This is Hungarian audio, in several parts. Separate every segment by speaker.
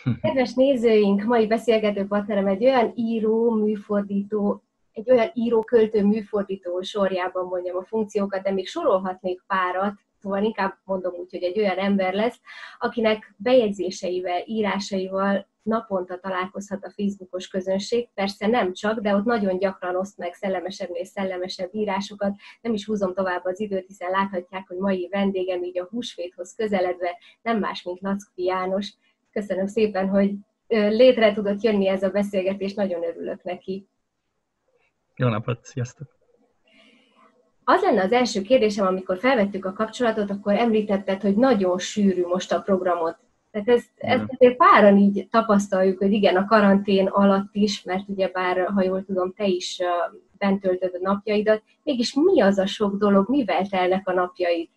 Speaker 1: Kedves nézőink, mai beszélgető partnerem egy olyan író, műfordító, egy olyan író-költő műfordító sorjában mondjam a funkciókat, de még sorolhatnék párat, szóval inkább mondom úgy, hogy egy olyan ember lesz, akinek bejegyzéseivel, írásaival naponta találkozhat a Facebookos közönség. Persze nem csak, de ott nagyon gyakran oszt meg szellemesebbnél szellemesebb írásokat. Nem is húzom tovább az időt, hiszen láthatják, hogy mai vendégem így a húsvéthoz közeledve nem más, mint Lackfi János. Köszönöm szépen, hogy létre tudott jönni ez a beszélgetés, nagyon örülök neki.
Speaker 2: Jó napot, sziasztok!
Speaker 1: Az lenne az első kérdésem, amikor felvettük a kapcsolatot, akkor említetted, hogy nagyon sűrű most a programot. Tehát ezt azért páran így tapasztaljuk, hogy igen, a karantén alatt is, mert ugyebár, ha jól tudom, te is bent töltöd a napjaidat. Mégis mi az a sok dolog, mivel telnek a napjaid?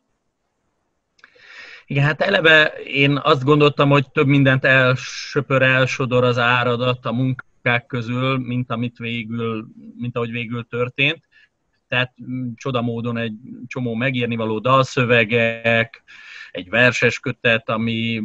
Speaker 2: Igen, hát eleve én azt gondoltam, hogy több mindent elsodor az áradat a munkák közül, mint ahogy végül történt. Tehát csodamódon egy csomó megírnivaló dalszövegek, egy verses kötet, ami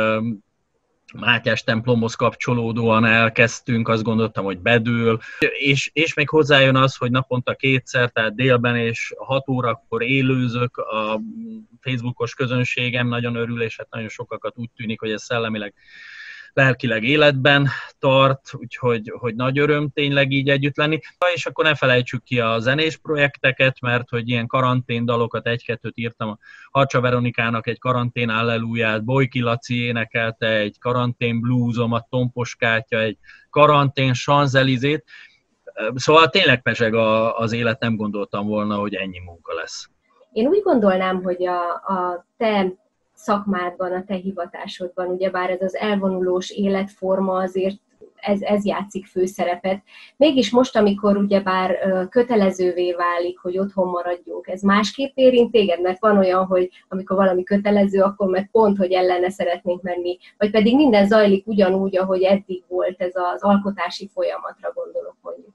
Speaker 2: Mátyás templomhoz kapcsolódóan elkezdtünk, azt gondoltam, hogy bedől. És még hozzájön az, hogy naponta kétszer, tehát délben és 6 órakor élőzök, a Facebookos közönségem nagyon örül, és hát nagyon sokakat úgy tűnik, hogy ez szellemileg, lelkileg életben tart, úgyhogy nagy öröm tényleg így együtt lenni. És akkor ne felejtsük ki a zenés projekteket, mert hogy ilyen karantén dalokat, egy-kettőt írtam a Harcsa Veronikának egy karantén alleluját, Bojki Laci énekelte egy karantén bluesomat, Tompos Kátya egy karantén Champs-Élysées. Szóval tényleg pezseg az élet, nem gondoltam volna, hogy ennyi munka lesz.
Speaker 1: Én úgy gondolnám, hogy a te szakmádban, a te hivatásodban, ugyebár ez az elvonulós életforma azért ez játszik főszerepet. Mégis most, amikor ugyebár kötelezővé válik, hogy otthon maradjunk, ez másképp érint téged? Mert van olyan, hogy amikor valami kötelező, akkor meg pont, hogy ellene szeretnénk menni, vagy pedig minden zajlik ugyanúgy, ahogy eddig volt, ez az alkotási folyamatra gondolok mondjuk.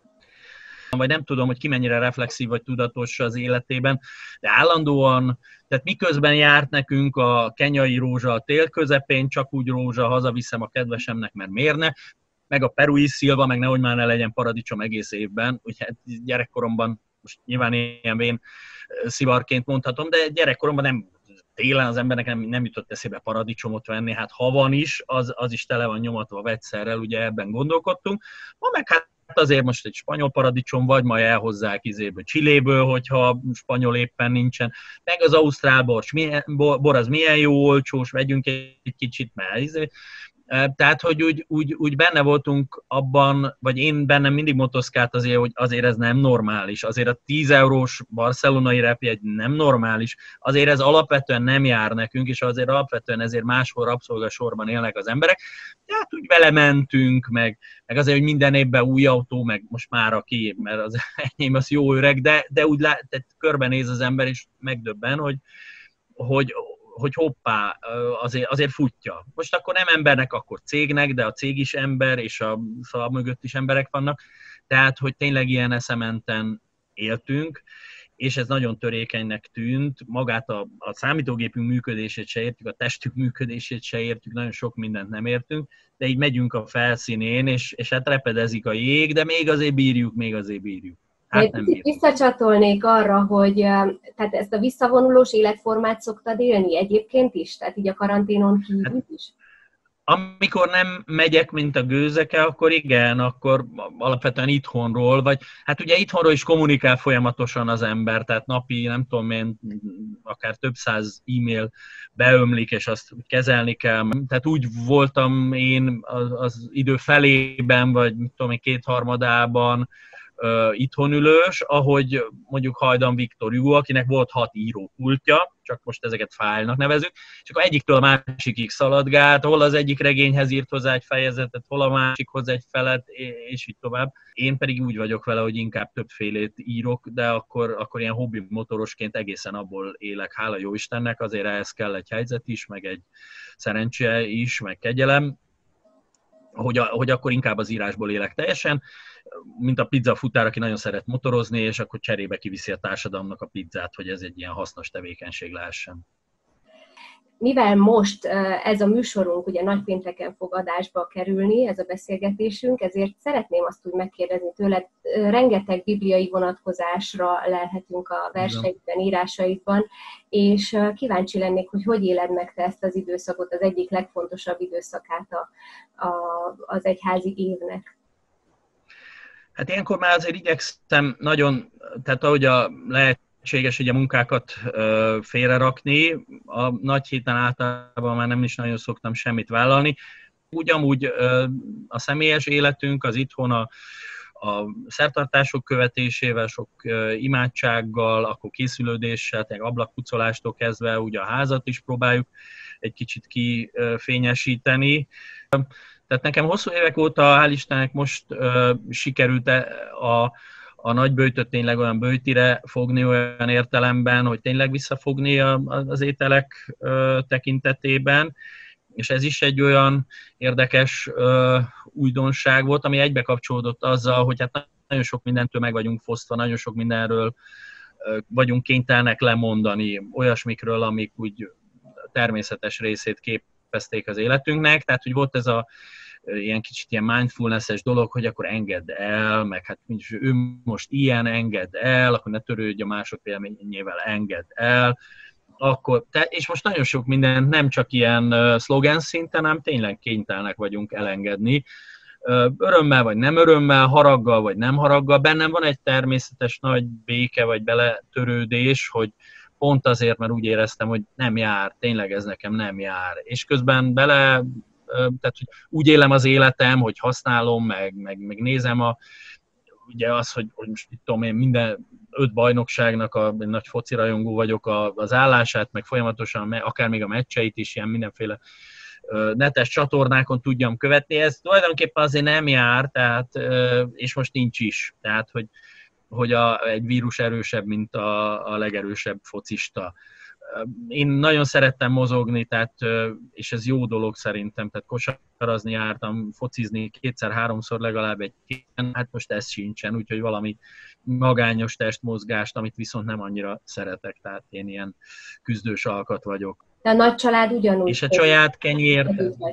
Speaker 2: Vagy nem tudom, hogy ki mennyire reflexív vagy tudatos az életében, de állandóan, tehát miközben járt nekünk a kenyai rózsa a tél közepén, csak úgy rózsa, hazaviszem a kedvesemnek, mert miért ne, meg a perui szilva, meg nehogy már ne legyen paradicsom egész évben, úgyhogy gyerekkoromban, most nyilván ilyen vén szivarként mondhatom, de gyerekkoromban nem, télen az embernek nem jutott eszébe paradicsomot venni, hát ha van is, az is tele van nyomatva vegyszerrel, ugye ebben gondolkodtunk. Ma meg hát azért most egy spanyol paradicsom, vagy majd elhozzák Chiléből, hogyha spanyol éppen nincsen. Meg az ausztrál bor az milyen jó, olcsós, vegyünk egy kicsit, mert tehát, hogy úgy benne voltunk abban, vagy én bennem mindig motoszkált azért, hogy azért ez nem normális. Azért a 10 eurós barcelonai repjegy nem normális. Azért ez alapvetően nem jár nekünk, és azért alapvetően ezért máshol rabszolgasorban élnek az emberek. Tehát úgy vele mentünk, meg azért, hogy minden évben új autó, meg most már aki, mert az enyém az jó öreg, de úgy tehát körbenéz az ember, és megdöbben, hogy hoppá, azért futja. Most akkor nem embernek, akkor cégnek, de a cég is ember, és a szal mögött is emberek vannak. Tehát, hogy tényleg ilyen eszementen éltünk, és ez nagyon törékenynek tűnt. Magát a számítógépünk működését se értjük, a testük működését se értjük, nagyon sok mindent nem értünk, de így megyünk a felszínén, és hát repedezik a jég, de még azért bírjuk. Hát nem bírjuk.
Speaker 1: Visszacsatolnék arra, hogy tehát ezt a visszavonulós életformát szoktad élni egyébként is? Tehát így a karanténon kívül is?
Speaker 2: Amikor nem megyek, mint a gőzeke, akkor igen, akkor alapvetően itthonról, vagy hát ugye itthonról is kommunikál folyamatosan az ember, tehát napi, nem tudom én, akár több száz e-mail beömlik, és azt kezelni kell. Tehát úgy voltam én az idő felében, vagy mit tudom én, 2/3 itthon ülős, ahogy mondjuk Hajdan Viktor Hugo, akinek volt 6 írópultja, csak most ezeket fájlnak nevezük, és akkor egyiktől a másikig szaladgált, hol az egyik regényhez írt hozzá egy fejezetet, hol a másikhoz egy felet, és így tovább. Én pedig úgy vagyok vele, hogy inkább többfélét írok, de akkor ilyen hobbi motorosként egészen abból élek, hála jó Istennek, azért ehhez kell egy helyzet is, meg egy szerencse is, meg kegyelem, hogy akkor inkább az írásból élek teljesen, mint a pizzafutár, aki nagyon szeret motorozni, és akkor cserébe kiviszi a társadalomnak a pizzát, hogy ez egy ilyen hasznos tevékenység lehessen.
Speaker 1: mivel most ez a műsorunk ugye nagypénteken fog adásba kerülni, ez a beszélgetésünk, ezért szeretném azt úgy megkérdezni tőled, rengeteg bibliai vonatkozásra lelhetünk a verseidben, írásaidban, és kíváncsi lennék, hogy hogy éled meg te ezt az időszakot, az egyik legfontosabb időszakát az egyházi évnek.
Speaker 2: Hát ilyenkor már azért igyekszem nagyon, tehát ahogy lehetséges ugye munkákat félrerakni, a nagy héten általában már nem is nagyon szoktam semmit vállalni. Ugyanúgy a személyes életünk, az itthon a szertartások követésével, sok imádsággal, akkor készülődéssel, ablakpucolástól kezdve ugye a házat is próbáljuk egy kicsit kifényesíteni. Tehát nekem hosszú évek óta, hál' Istennek most sikerült a nagyböjtöt tényleg olyan böjtire fogni, olyan értelemben, hogy tényleg visszafogni az ételek tekintetében, és ez is egy olyan érdekes újdonság volt, ami egybe kapcsolódott azzal, hogy hát nagyon sok mindentől meg vagyunk fosztva, nagyon sok mindenről vagyunk kénytelenek lemondani, olyasmikről, amik úgy természetes részét képezték az életünknek, tehát hogy volt ez ilyen kicsit ilyen mindfulness-es dolog, hogy akkor engedd el, meg hát ő most ilyen, engedd el, akkor ne törődj a mások véleményével, engedd el, és most nagyon sok mindent nem csak ilyen szlogen szinten, hanem tényleg kénytelenek vagyunk elengedni. Örömmel vagy nem örömmel, haraggal vagy nem haraggal. Bennem van egy természetes nagy béke vagy beletörődés, hogy pont azért, mert úgy éreztem, hogy nem jár, tényleg ez nekem nem jár. És közben tehát hogy úgy élem az életem, hogy használom, meg nézem ugye az, hogy most itt tudom én minden 5 bajnokságnak a nagy focirajongó vagyok az állását, meg folyamatosan, akár még a meccseit is ilyen mindenféle netes csatornákon tudjam követni. Ez tulajdonképpen azért nem jár, tehát, és most nincs is. Tehát, hogy egy vírus erősebb, mint a legerősebb focista. Én nagyon szerettem mozogni, tehát, és ez jó dolog szerintem, tehát kosarazni jártam, focizni 2-3-szor legalább egy héten, hát most ez sincsen, úgyhogy valami magányos testmozgást, amit viszont nem annyira szeretek, tehát én ilyen küzdős alkat vagyok.
Speaker 1: De a nagy család ugyanúgy.
Speaker 2: És a saját kenyér.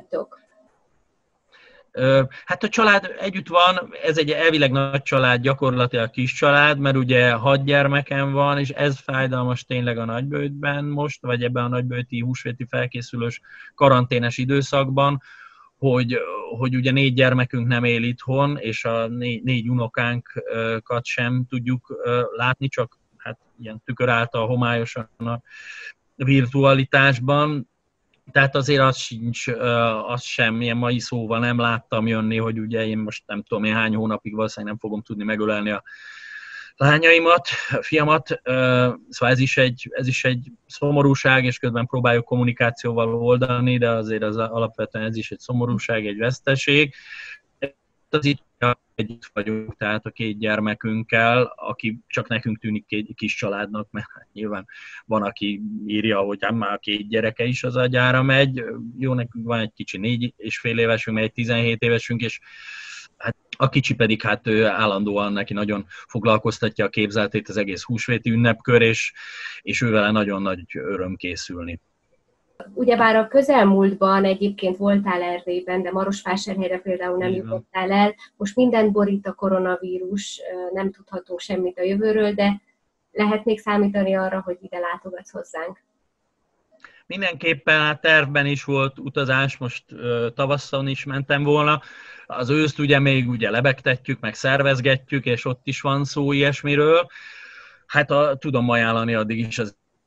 Speaker 2: Hát a család együtt van, ez egy elvileg nagy család, gyakorlatilag kis család, mert ugye 6 gyermekem van, és ez fájdalmas tényleg a nagyböjtben most, vagy ebben a nagyböjti húsvéti felkészülős karanténes időszakban, hogy ugye 4 gyermekünk nem él itthon, és a 4 unokánkat sem tudjuk látni, csak hát ilyen tükör által homályosan a virtualitásban. Tehát azért az sem, ilyen mai szóval nem láttam jönni, hogy ugye én most nem tudom én hány hónapig valószínűleg nem fogom tudni megölelni a lányaimat, a fiamat. Szóval ez is egy szomorúság, és közben próbáljuk kommunikációval oldani, de azért alapvetően ez is egy szomorúság, egy veszteség. Az itt együtt vagyunk, tehát a 2 gyermekünkkel, aki csak nekünk tűnik kis családnak, mert hát nyilván van, aki írja, hogy már a 2 gyereke is az agyára megy. Jó, nekünk van egy kicsi 4,5 évesünk, egy 17 évesünk, és hát a kicsi pedig hát ő állandóan neki nagyon foglalkoztatja a képzeletét az egész húsvéti ünnepkör, és ővele nagyon nagy öröm készülni.
Speaker 1: Ugyebár a közelmúltban egyébként voltál Erdélyben, de Marosvásárhelyre például nem jutottál el. Most mindent borít a koronavírus, nem tudhatunk semmit a jövőről, de lehet még számítani arra, hogy ide látogatsz hozzánk?
Speaker 2: Mindenképpen a tervben is volt utazás, most tavasszal is mentem volna. Az őszt ugye még ugye lebegtetjük, meg szervezgetjük, és ott is van szó ilyesmiről. Hát tudom ajánlani addig is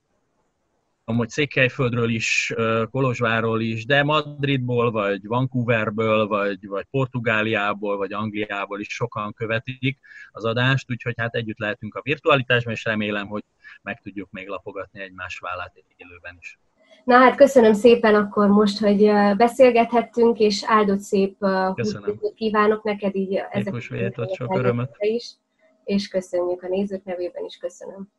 Speaker 2: hogy Székelyföldről is, Kolozsvárról is, de Madridból, vagy Vancouverből, vagy Portugáliából, vagy Angliából is sokan követik az adást, úgyhogy hát együtt lehetünk a virtualitásban, és remélem, hogy meg tudjuk még lapogatni egymás vállát élőben is.
Speaker 1: Na hát köszönöm szépen akkor most, hogy beszélgethettünk, és áldott szép húsvétot kívánok neked így
Speaker 2: ezek sok örömet.
Speaker 1: is, és köszönjük a nézők nevében is, köszönöm.